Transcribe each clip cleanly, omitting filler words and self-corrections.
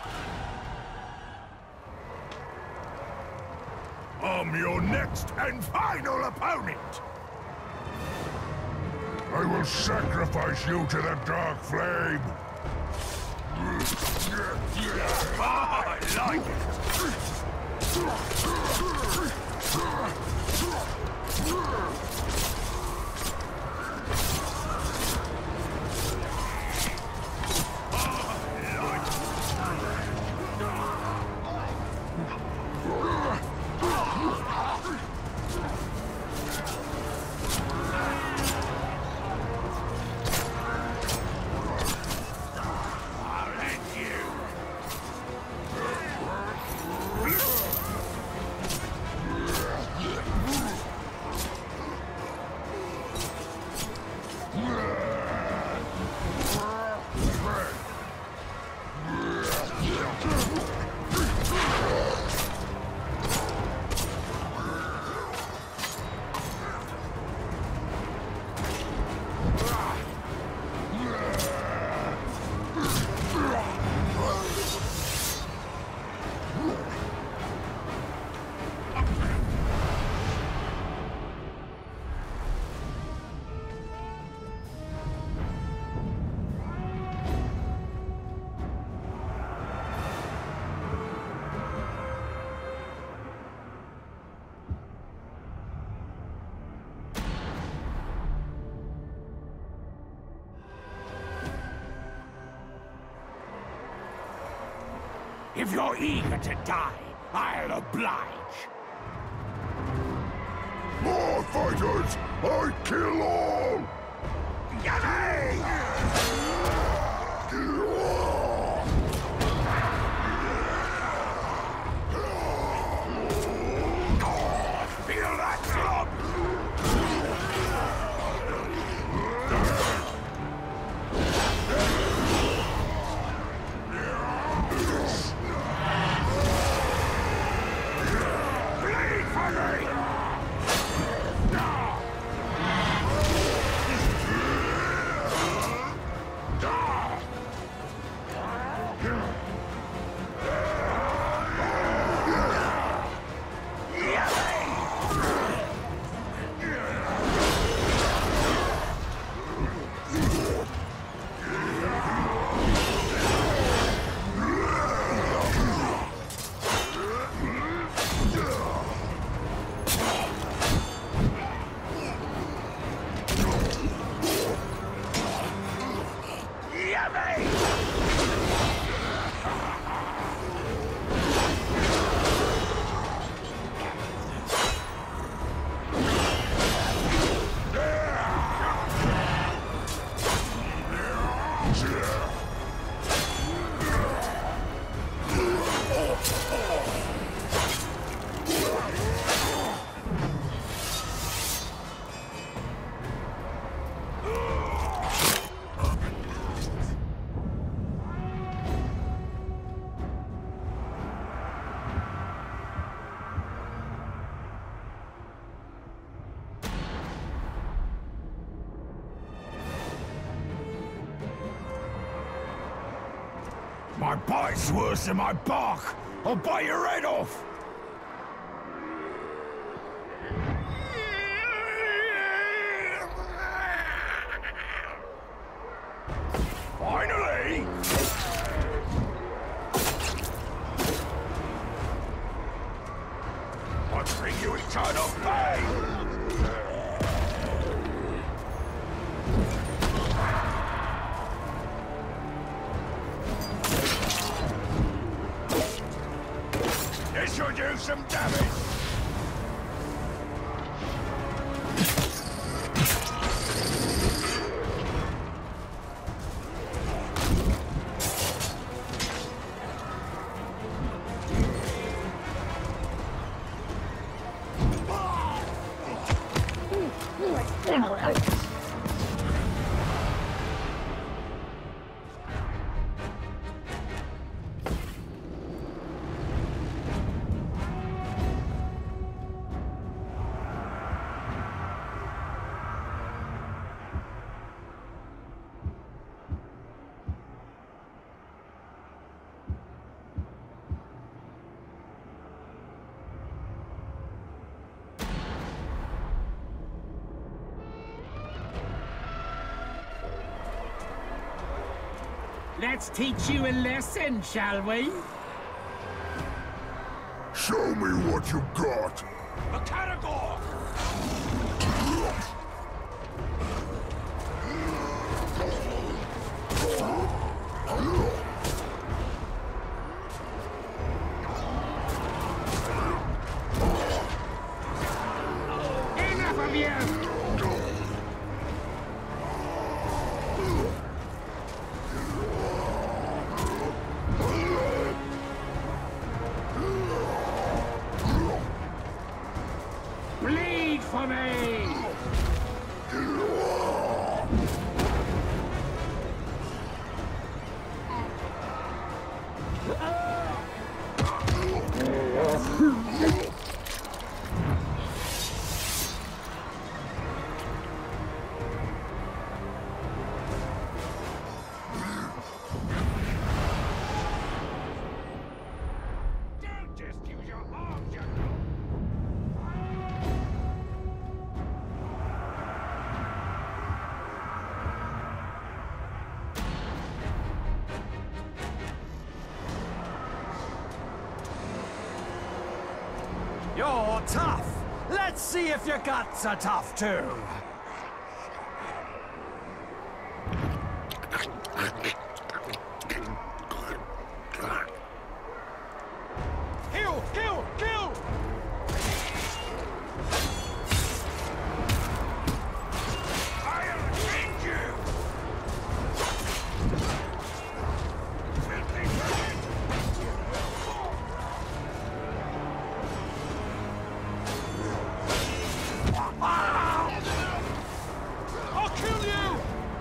I'm your next and final opponent! I will sacrifice you to the Dark Flame! I like If you're eager to die, I'll oblige. More fighters! I kill all! Feel that club! My bite's worse than my bark! I'll bite your head off! Finally! I bring you eternal pain! This should do some damage! Let's teach you a lesson, shall we? Show me what you got. A Caragor! Enough of you! Bleed for me! Don't just use your arms, you know. You're tough. Let's see if your guts are tough too. Heal! Heal! Heal! I'll end you! Filthy bird! I'll kill you!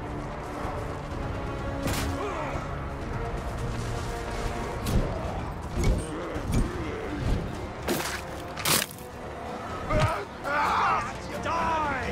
Die!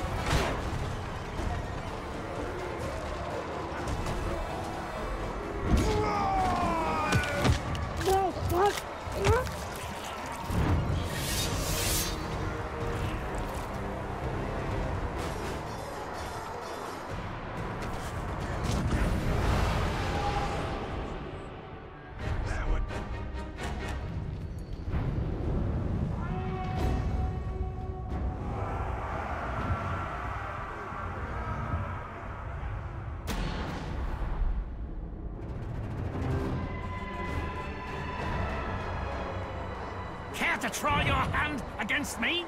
Care to try your hand against me?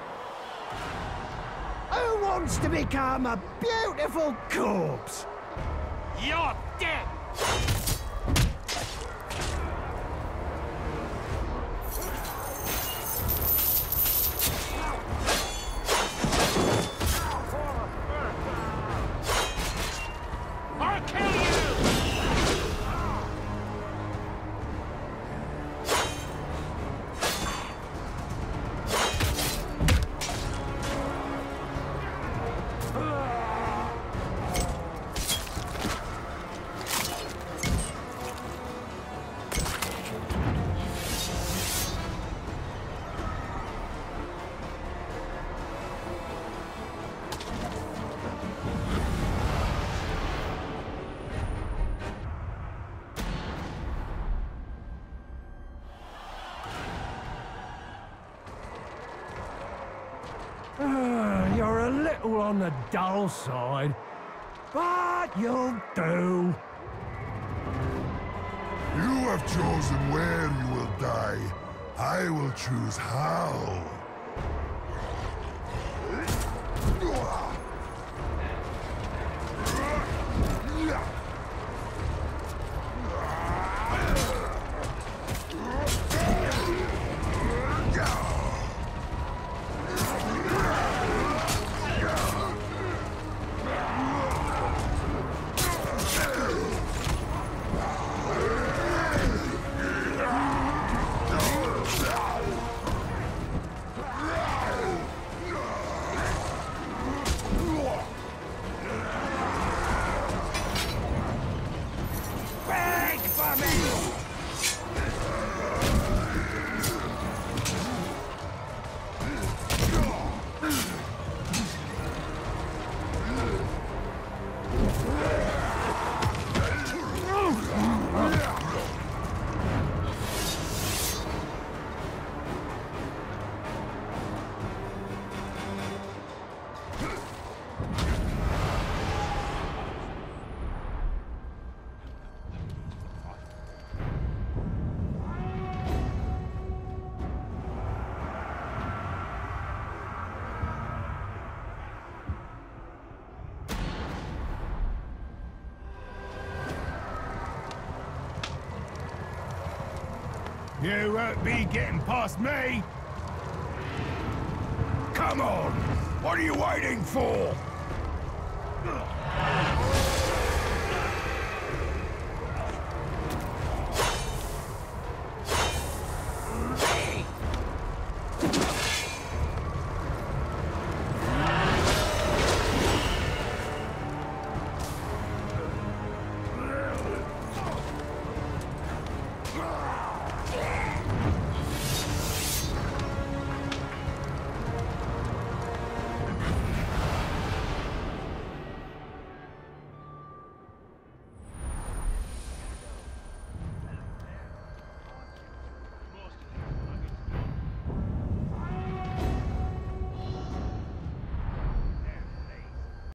Who wants to become a beautiful corpse? You're dead! I'll kill you! You're a little on the dull side, but you'll do. You have chosen where you will die. I will choose how. You won't be getting past me! Come on! What are you waiting for?